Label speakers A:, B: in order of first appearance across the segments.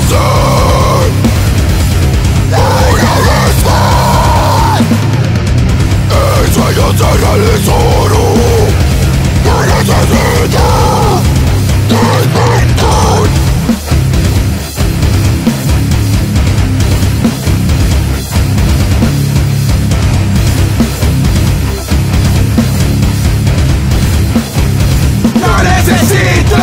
A: ser. Una vez más el sueño se realizó. No necesito despertar. No necesito.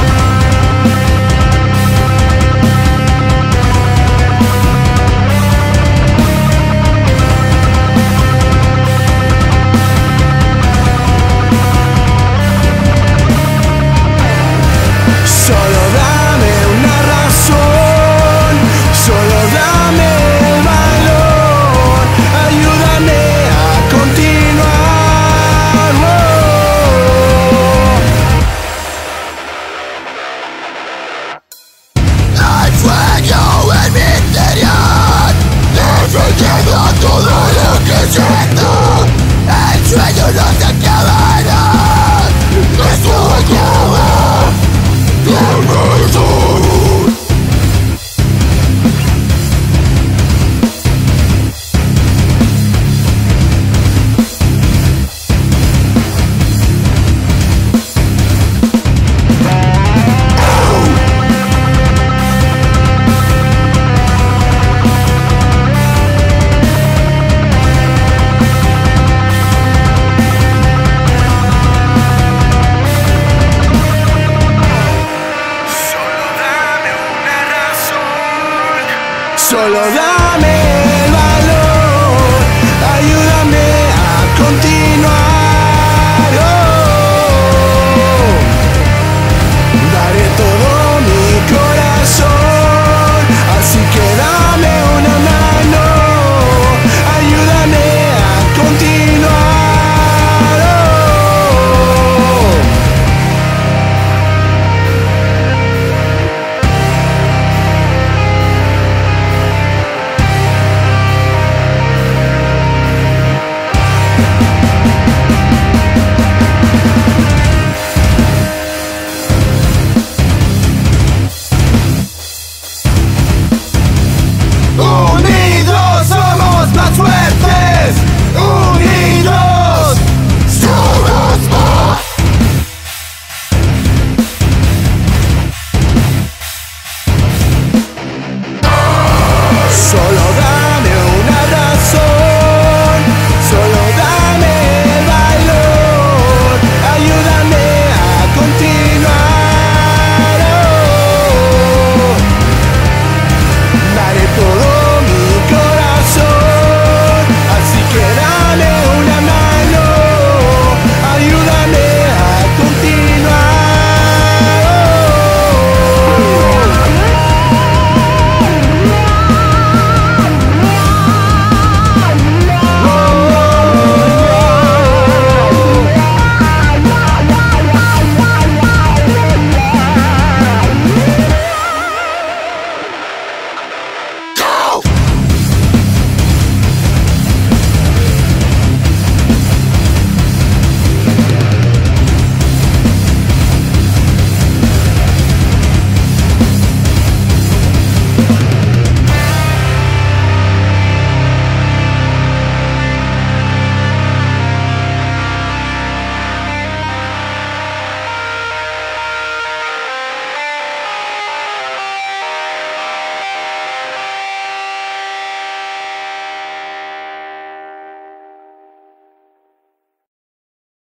A: Solo dame una razón, solo dame el valor, ayúdame a continuar. Hay fuego en mi interior, defendiendo todo lo que siento. El sueño no se acabará, esto acaba. Solo dame